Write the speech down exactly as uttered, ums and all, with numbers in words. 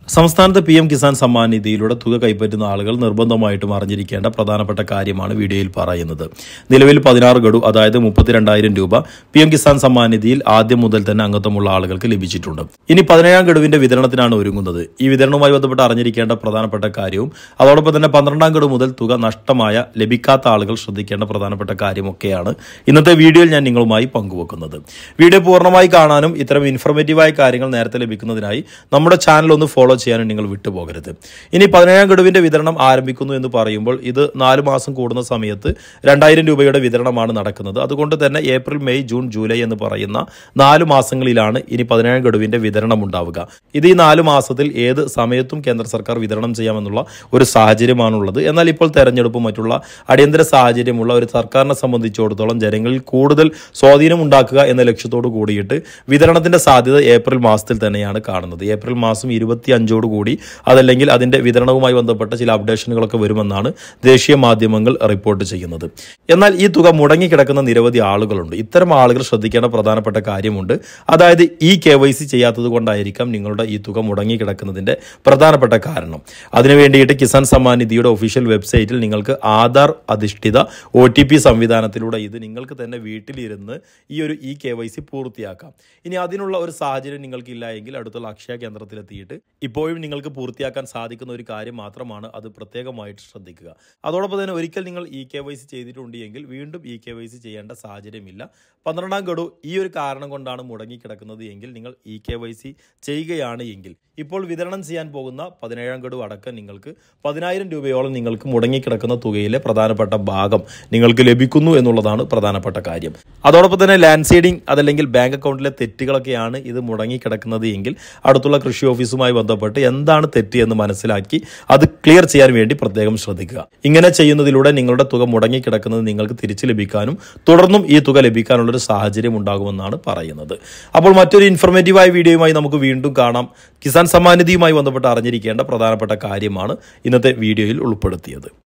സംസ്ഥാനത്തെ P M Kisan Samman നിധിയിലൂടെ തുക കൈപ്പറ്റുന്ന ആളുകൾ നിർബന്ധമായിട്ടും അറിഞ്ഞിരിക്കേണ്ട പ്രധാനപ്പെട്ട കാര്യമാണ് വീഡിയോയിൽ പറയുന്നത്. നിലവിൽ പതിനാറ് ഗഡു അതായത് മുപ്പത്തിരണ്ടായിരം രൂപ പി എം കിസാൻ സമ്മാൻ നിധിയിൽ ആദ്യം മുതൽ തന്നെ അംഗത്വമുള്ള ആളുകൾക്ക് ലഭിച്ചിട്ടുണ്ട്. ഇനി പതിനേഴാം ഗഡുവിന്റെ വിതരണത്തിനാണ് ഒരുങ്ങുന്നത്. ഈ വിതരണവുമായി ബന്ധപ്പെട്ട് അറിഞ്ഞിരിക്കേണ്ട പ്രധാനപ്പെട്ട കാര്യവും അതോടൊപ്പം തന്നെ പന്ത്രണ്ടാം ഗഡു മുതൽ തുക നഷ്ടമായ ലഭിക്കാത്ത ആളുകൾ ശ്രദ്ധിക്കേണ്ട പ്രധാനപ്പെട്ട കാര്യമൊക്കെയാണ് ഇന്നത്തെ വീഡിയോയിൽ ഞാൻ നിങ്ങളുമായി പങ്കുവെക്കുന്നത്. വീഡിയോ പൂർണ്ണമായി കാണാനും ഇത്തരം ഇൻഫോർമേറ്റീവായ കാര്യങ്ങൾ നേരത്തെ ലഭിക്കുന്നതിനായി നമ്മുടെ ചാനൽ ഒന്ന് ഫോളോ ചെയ്യാനും നിങ്ങൾ വിട്ടുപോകരുത്. ഇനി പതിനേഴാം ഗഡുവിന്റെ വിതരണം ആരംഭിക്കുന്നു എന്ന് പറയുമ്പോൾ ഇത് നാല് മാസം കൂടുന്ന സമയത്ത് രണ്ടായിരം രൂപയുടെ വിതരണമാണ് നടക്കുന്നത്. അതുകൊണ്ട് തന്നെ ഏപ്രിൽ മെയ് ജൂൺ ജൂലൈ എന്ന് പറയുന്ന നാല് മാസങ്ങളിലാണ് ഇനി പതിനേഴാം ഗഡുവിന്റെ വിതരണം ഉണ്ടാവുക. ഇത് ഈ നാല് മാസത്തിൽ ഏത് സമയത്തും കേന്ദ്ര സർക്കാർ വിതരണം ചെയ്യാമെന്നുള്ള ഒരു സാഹചര്യമാണുള്ളത്. എന്നാൽ ഇപ്പോൾ തെരഞ്ഞെടുപ്പും മറ്റുള്ള അടിയന്തര സാഹചര്യമുള്ള ഒരു സർക്കാരിനെ സംബന്ധിച്ചിടത്തോളം ജനങ്ങളിൽ കൂടുതൽ സ്വാധീനം ഉണ്ടാക്കുക എന്ന ലക്ഷ്യത്തോടു കൂടിയിട്ട് വിതരണത്തിന്റെ സാധ്യത ഏപ്രിൽ മാസത്തിൽ തന്നെയാണ് കാണുന്നത്. ഏപ്രിൽ മാസം ഇരുപത്തി അഞ്ചോട് കൂടി അതല്ലെങ്കിൽ അതിന്റെ വിതരണവുമായി ബന്ധപ്പെട്ട ചില അപ്ഡേഷനുകളൊക്കെ വരുമെന്നാണ് ദേശീയ മാധ്യമങ്ങൾ റിപ്പോർട്ട് ചെയ്യുന്നത്. എന്നാൽ ഈ തുക മുടങ്ങിക്കിടക്കുന്ന നിരവധി ആളുകളുണ്ട്. ഇത്തരം ആളുകൾ ശ്രദ്ധിക്കേണ്ട പ്രധാനപ്പെട്ട കാര്യമുണ്ട്. അതായത് ഈ കെ വൈ സി ചെയ്യാത്തത് കൊണ്ടായിരിക്കാം നിങ്ങളുടെ ഈ തുക മുടങ്ങിക്കിടക്കുന്നതിന്റെ പ്രധാനപ്പെട്ട കാരണം. അതിനു വേണ്ടിയിട്ട് കിസാൻ സമ്മാൻ നിധിയുടെ ഒഫീഷ്യൽ വെബ്സൈറ്റിൽ നിങ്ങൾക്ക് ആധാർ അധിഷ്ഠിത ഒ ടി പി സംവിധാനത്തിലൂടെ ഇത് നിങ്ങൾക്ക് തന്നെ വീട്ടിലിരുന്ന് ഈ ഒരു ഇ കെ വൈ സി പൂർത്തിയാക്കാം. ഇനി അതിനുള്ള ഒരു സാഹചര്യം നിങ്ങൾക്കില്ല എങ്കിൽ അടുത്തുള്ള അക്ഷയ കേന്ദ്രത്തിലെത്തിയിട്ട് ഇപ്പോഴും നിങ്ങൾക്ക് പൂർത്തിയാക്കാൻ സാധിക്കുന്ന ഒരു കാര്യം മാത്രമാണ്. അത് പ്രത്യേകമായിട്ട് ശ്രദ്ധിക്കുക. അതോടൊപ്പം തന്നെ ഒരിക്കൽ നിങ്ങൾ ഇ കെ വൈ സി ചെയ്തിട്ടുണ്ട് എങ്കിൽ വീണ്ടും ഇ കെ വൈ സി ചെയ്യേണ്ട സാഹചര്യമില്ല. പന്ത്രണ്ടാം ഗഡു ഈ ഒരു കാരണം കൊണ്ടാണ് മുടങ്ങിക്കിടക്കുന്നത് എങ്കിൽ നിങ്ങൾ ഇ കെ വൈ സി ചെയ്യുകയാണ് എങ്കിൽ ഇപ്പോൾ വിതരണം ചെയ്യാൻ പോകുന്ന പതിനേഴാം ഗഡു അടക്കം നിങ്ങൾക്ക് പതിനായിരം രൂപയോളം നിങ്ങൾക്ക് മുടങ്ങിക്കിടക്കുന്ന തുകയിലെ പ്രധാനപ്പെട്ട ഭാഗം നിങ്ങൾക്ക് ലഭിക്കുന്നു എന്നുള്ളതാണ് പ്രധാനപ്പെട്ട കാര്യം. അതോടൊപ്പം തന്നെ ലാൻഡ് സീഡിംഗ് അതല്ലെങ്കിൽ ബാങ്ക് അക്കൗണ്ടിലെ തെറ്റുകളൊക്കെയാണ് ഇത് മുടങ്ങിക്കിടക്കുന്നത് എങ്കിൽ അടുത്തുള്ള കൃഷി ഓഫീസുമായി ബന്ധപ്പെട്ട് എന്താണ് തെറ്റ് എന്ന് മനസ്സിലാക്കി അത് ക്ലിയർ ചെയ്യാൻ വേണ്ടി പ്രത്യേകം ശ്രദ്ധിക്കുക. ഇങ്ങനെ ചെയ്യുന്നതിലൂടെ നിങ്ങളുടെ തുക മുടങ്ങിക്കിടക്കുന്നത് നിങ്ങൾക്ക് തിരിച്ചു ലഭിക്കാനും തുടർന്നും ഈ തുക ലഭിക്കാനുള്ളൊരു സാഹചര്യം ഉണ്ടാകുമെന്നാണ് പറയുന്നത്. അപ്പോൾ മറ്റൊരു ഇൻഫോർമേറ്റീവായ വീഡിയോയുമായി നമുക്ക് വീണ്ടും കാണാം. കിസാൻ സമ്മാൻ നിധിയുമായി ബന്ധപ്പെട്ട് അറിഞ്ഞിരിക്കേണ്ട പ്രധാനപ്പെട്ട കാര്യമാണ് ഇന്നത്തെ വീഡിയോയിൽ ഉൾപ്പെടുത്തിയത്.